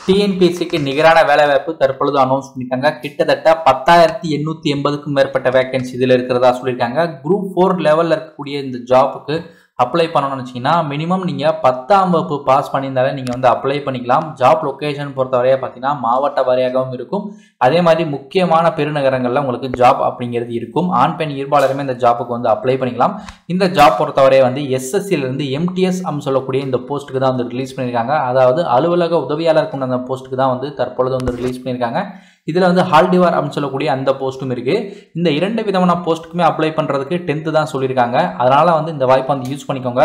டிஎன்பிஎஸ்சிக்கு நிகரான வேலைவாய்ப்பு தற்பொழுது அனௌன்ஸ் பண்ணிருக்காங்க. கிட்டத்தட்ட 10,880க்கும் மேற்பட்ட வேகன்சி இதில் இருக்கிறதா சொல்லியிருக்காங்க. குரூப் 4 லெவலில் இருக்கக்கூடிய இந்த ஜாப்புக்கு அப்ளை பண்ணணும்னு வச்சிங்கன்னா மினிமம் நீங்கள் 10ஆம் வகுப்பு பாஸ் பண்ணியிருந்தாலே நீங்கள் வந்து அப்ளை பண்ணிக்கலாம். ஜாப் லொக்கேஷன் பொறுத்தவரையா பார்த்தீங்கன்னா மாவட்ட வாரியாகவும் இருக்கும். அதே மாதிரி முக்கியமான பெருநகரங்களில் உங்களுக்கு ஜாப் அப்படிங்கிறது இருக்கும். ஆண் பெண் இருபாலருமே இந்த ஜாப்புக்கு வந்து அப்ளை பண்ணிக்கலாம். இந்த ஜாப் பொறுத்தவரையை வந்து எஸ்எஸ்சியிலிருந்து எம்டிஎஸ் அப்படின்னு சொல்லக்கூடிய இந்த போஸ்ட்டுக்கு தான் வந்து ரிலீஸ் பண்ணியிருக்காங்க. அதாவது அலுவலக உதவியாளர் கொண்ட அந்த போஸ்ட்டுக்கு தான் வந்து தற்பொழுது வந்து ரிலீஸ் பண்ணியிருக்காங்க. இதில் வந்து ஹால்டிவார் அப்படின்னு சொல்லக்கூடிய அந்த போஸ்ட்டும் இருக்குது. இந்த 2 விதமான போஸ்ட்டுக்குமே அப்ளை பண்ணுறதுக்கு 10th தான் சொல்லியிருக்காங்க. அதனால் வந்து இந்த வாய்ப்பை வந்து யூஸ் பண்ணிக்கோங்க.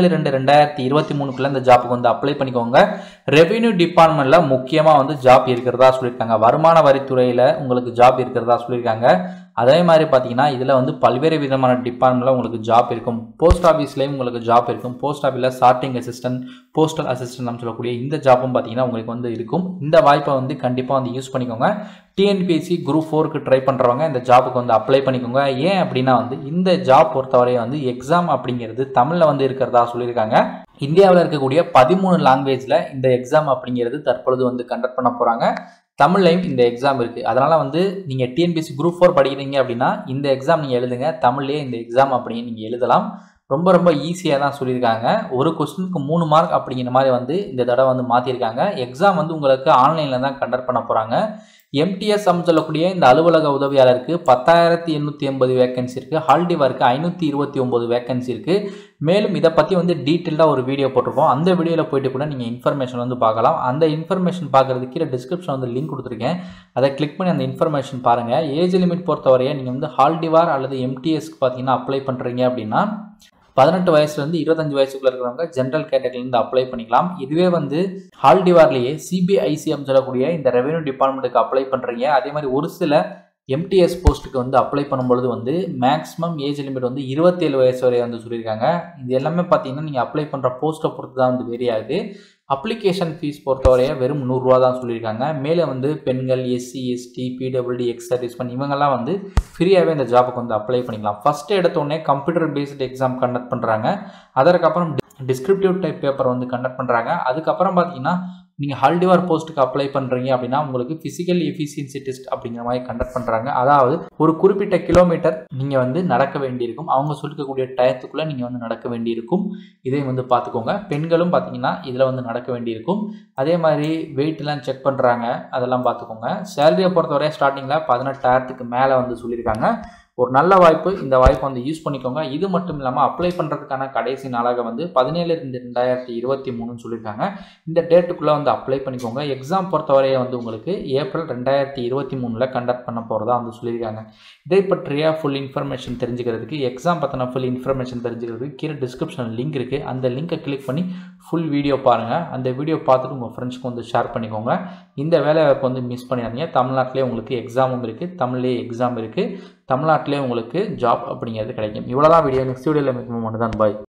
17/2/2023 இந்த ஜாப்புக்கு வந்து அப்ளை பண்ணிக்கோங்க. ரெவென்யூ டிபார்ட்மெண்ட்டில் முக்கியமாக வந்து ஜாப் இருக்கிறதா சொல்லியிருக்காங்க. வருமான வரித்துறையில் உங்களுக்கு ஜாப் இருக்கிறதா சொல்லியிருக்காங்க. அதே மாதிரி பார்த்தீங்கன்னா இதில் வந்து பல்வேறு விதமான டிபார்ட்மெண்ட்டில் உங்களுக்கு ஜாப் இருக்கும். போஸ்ட் ஆஃபீஸ்லேயும் உங்களுக்கு ஜாப் இருக்கும். போஸ்ட் ஆஃபீஸில் சார்ட்டிங் அசிஸ்டன்ட், போஸ்டல் அசிஸ்டன்ட் சொல்லக்கூடிய இந்த ஜாப்பும் பார்த்தீங்கன்னா உங்களுக்கு வந்து இருக்கும். இந்த வாய்ப்பை வந்து கண்டிப்பாக வந்து யூஸ் பண்ணிக்கோங்க. டிஎன்பிஎஸ்சி குரூப் 4க்கு ட்ரை பண்ணுறவங்க இந்த ஜாப்புக்கு வந்து அப்ளை பண்ணிக்கோங்க. ஏன் அப்படின்னா வந்து இந்த ஜாப் பொறுத்தவரை வந்து எக்ஸாம் அப்படிங்கிறது தமிழில் வந்து இருக்கிறதா சொல்லியிருக்காங்க. இந்தியாவில் இருக்கக்கூடிய 13 லாங்குவேஜில் இந்த எக்ஸாம் அப்படிங்கிறது தற்பொழுது வந்து கண்டக்ட் பண்ண போகிறாங்க. தமிழ்லையும் இந்த எக்ஸாம் இருக்குது. அதனால் வந்து நீங்கள் டிஎன்பிஎஸ்சி குரூப் 4 படிக்கிறீங்க அப்படின்னா இந்த எக்ஸாம் நீங்கள் எழுதுங்க. தமிழ்லேயே இந்த எக்ஸாம் அப்படின்னு நீங்கள் எழுதலாம். ரொம்ப ஈஸியாக தான் சொல்லியிருக்காங்க. ஒரு கொஸ்டினுக்கு 3 மார்க் அப்படிங்கிற மாதிரி வந்து இந்த தடவை வந்து மாற்றிருக்காங்க. எக்ஸாம் வந்து உங்களுக்கு ஆன்லைனில் தான் கண்டக்ட் பண்ண போகிறாங்க. எம்டிஎஸ் சொல்லக்கூடிய இந்த அலுவலக உதவியாளருக்கு 10,880 வேகன்சி இருக்குது. ஹால்டிவாருக்கு 529 வேகன்சி இருக்குது. மேலும் இதை பற்றி வந்து டீட்டெயிலாக ஒரு வீடியோ போட்டிருப்போம். அந்த வீடியோவில் போயிட்டு கூட நீங்கள் இன்ஃபர்மேஷன் வந்து பார்க்கலாம். அந்த இன்ஃபர்மேஷன் பார்க்குறதுக்கு கீழே டிஸ்கிரிப்ஷன் வந்து லிங்க் கொடுத்துருக்கேன். அதை கிளிக் பண்ணி அந்த இன்ஃபர்மேஷன் பாருங்கள். ஏஜ் லிமிட் பொறுத்தவரையே நீங்கள் வந்து ஹால்டிவார் அல்லது எம்டிஎஸ்க்கு பார்த்தீங்கன்னா அப்ளை பண்ணுறீங்க அப்படின்னா 18 வயசுலேருந்து 25 வயசுக்குள்ள இருக்கிறவங்க ஜென்ரல் கேட்டகரியிலேருந்து அப்ளை பண்ணிக்கலாம். இதுவே வந்து ஹால்டிவார்லேயே சிபிஐசி சொல்லக்கூடிய இந்த ரெவென்யூ டிபார்ட்மெண்ட்டுக்கு அப்ளை பண்ணுறீங்க. அதே மாதிரி ஒரு சில எம்டிஎஸ் போஸ்ட்டுக்கு வந்து அப்ளை பண்ணும்பொழுது வந்து மேக்ஸிமம் ஏஜ் லிமிட் வந்து 27 வயசு வரை வந்து சொல்லியிருக்காங்க. இது எல்லாமே பார்த்தீங்கன்னா நீங்கள் அப்ளை பண்ணுற போஸ்ட்டை பொறுத்து தான் வந்து வேரி ஆகுது. அப்ளிகேஷன் ஃபீஸ் பொறுத்தவரையே வெறும் 100 ரூபா தான் சொல்லியிருக்காங்க. மேலே வந்து பெண்கள், SC, ST, PWD, ex serviceman இவங்கெல்லாம் வந்து ஃப்ரீயாகவே இந்த ஜாப்புக்கு வந்து அப்ளை பண்ணிக்கலாம். ஃபஸ்ட்டு எடுத்தோடனே கம்ப்யூட்டர் பேஸ்டு எக்ஸாம் கண்டக்ட் பண்ணுறாங்க. அதற்கப்புறம் டிஸ்கிரிப்டிவ் டைப் பேப்பர் வந்து கண்டக்ட் பண்ணுறாங்க. அதுக்கப்புறம் பார்த்தீங்கன்னா நீங்கள் ஹால்டிவார் போஸ்ட்டுக்கு அப்ளை பண்ணுறீங்க அப்படின்னா உங்களுக்கு ஃபிசிக்கல் எஃபிஷியன்சி டெஸ்ட் அப்படிங்கிற மாதிரி கண்டக்ட் பண்ணுறாங்க. அதாவது ஒரு குறிப்பிட்ட கிலோமீட்டர் நீங்கள் வந்து நடக்க வேண்டியிருக்கும். அவங்க சொல்லிக்கக்கூடிய டயத்துக்குள்ளே நீங்கள் வந்து நடக்க வேண்டியிருக்கும். இதையும் வந்து பார்த்துக்கோங்க. பெண்களும் பார்த்தீங்கன்னா இதில் வந்து நடக்க வேண்டியிருக்கும். அதே மாதிரி வெயிட்லாம் செக் பண்ணுறாங்க. அதெல்லாம் பார்த்துக்கோங்க. சேலரியை பொறுத்தவரை ஸ்டார்டிங்கில் 18,000க்கு மேலே வந்து சொல்லியிருக்காங்க. ஒரு நல்ல வாய்ப்பு. இந்த வாய்ப்பை வந்து யூஸ் பண்ணிக்கோங்க. இது மட்டும் இல்லாமல் அப்ளை பண்ணுறதுக்கான கடைசி நாளாக வந்து 17/2/2023 சொல்லியிருக்காங்க. இந்த டேட்டுக்குள்ளே வந்து அப்ளை பண்ணிக்கோங்க. எக்ஸாம் பொறுத்தவரையை வந்து உங்களுக்கு ஏப்ரல் 2023 கண்டக்ட் பண்ண போகிறதா வந்து சொல்லியிருக்காங்க. இதை பற்றிய ஃபுல் இன்ஃபர்மேஷன் தெரிஞ்சுக்கிறதுக்கு, எக்ஸாம் பற்றின ஃபுல் இன்ஃபர்மேஷன் தெரிஞ்சுக்கிறதுக்கு கீழே டிஸ்கிரிப்ஷன் லிங்க் இருக்குது. அந்த லிங்கை கிளிக் பண்ணி ஃபுல் வீடியோ பாருங்கள். அந்த வீடியோ பார்த்துட்டு உங்கள் ஃப்ரெண்ட்ஸ்க்கு வந்து ஷேர் பண்ணிக்கோங்க. இந்த வேலைவாய்ப்பு வந்து மிஸ் பண்ணிடாதீங்க. தமிழ்நாட்டிலே உங்களுக்கு எக்ஸாமும் இருக்குது. தமிழ்லேயே எக்ஸாம் இருக்குது. தமிழ்நாட்டிலே உங்களுக்கு ஜாப் அப்படிங்கிறது கிடைக்கும். இவ்வளோதான் வீடியோ. நெக்ஸ்ட் வீடியோவில் மிகவும் ஒன்று தான். பாய்.